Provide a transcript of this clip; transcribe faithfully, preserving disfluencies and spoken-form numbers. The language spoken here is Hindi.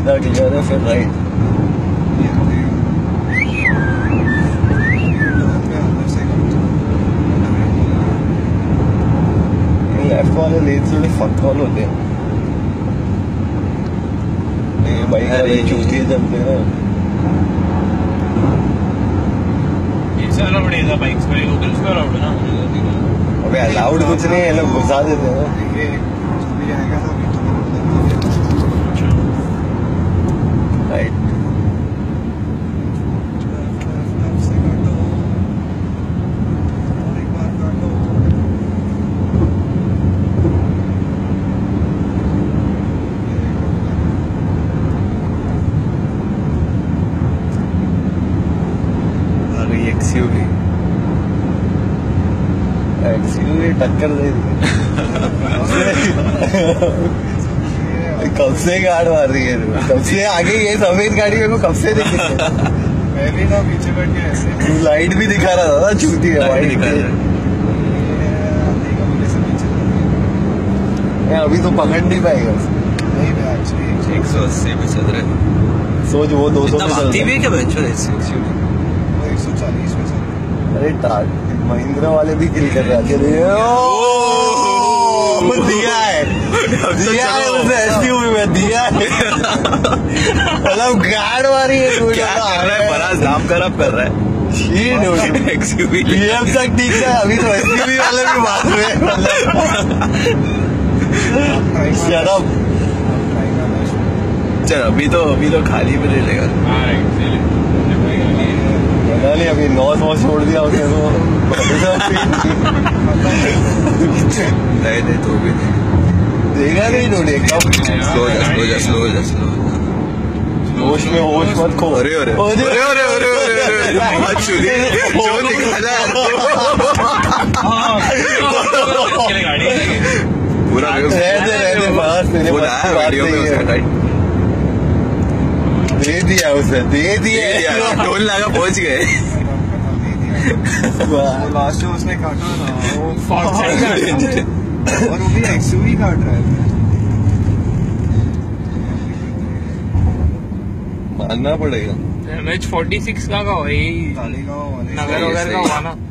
सीधा क्लियर है, फिर राइट। लेफ्ट वाले लेन थोड़े फक कॉल होते हैं। ये बाइक वाले चूतिए चलते हैं। इससे अलाउड नहीं था बाइक्स पे, लोकल्स पे अलाउड है ना। अबे अलाउड कुछ नहीं है, लोग घुसा देते हैं। राइट एक्सयूवी एक्सयूवी टक्कर दे दी। कब से गाड़ मार रही है, कब से आगे ये सफेद गाड़ी मेरे को कब से दिखी है। मैं भी ना पीछे बैठ के ऐसे लाइट भी दिखा रहा था ना, छूती है लाइट दिखा रहा है। अभी तो पकड़ नहीं पाएगा। नहीं मैं एक्चुअली एक सौ अस्सी पे चल रहे हैं। सोच वो दो सौ में चल रहा है। भी क्या बेंचो है एक्सयूवी एक सौ चालीस में चल रहा है। अरे टाट महिंद्रा वाले भी किल कर रहे हैं। दिया है दिया है उसने एसयूवी में दिया है। मतलब गाड़ मारी है। क्या कर रहा है, बड़ा नाम खराब कर रहा है। एक्सयूवी पीएम तक ठीक है, अभी तो एसयूवी वाले भी बात हुए। Shut up. चल अभी तो अभी तो खाली में ले लेगा। नहीं अभी नौ सौ छोड़ दिया उसने तो। नहीं नहीं तो भी देखा नहीं तूने एकदम स्लो जा स्लो जा स्लो जा स्लो। होश में होश मत खो। अरे अरे अरे अरे अरे अरे बहुत चुली जो निकाला पूरा रहते रहते बस मेरे वो आया वीडियो में उसका टाइट दे दिया उसे, दे दिया टोल लगा पहुंच गए। लास्ट जो उसने काटा ना वो और वो भी एक्सयूवी काट रहा है। मानना पड़ेगा। एम एच फोर्टी सिक्स का का वही तालीगांव वाले नगर वगैरह का हुआ ना।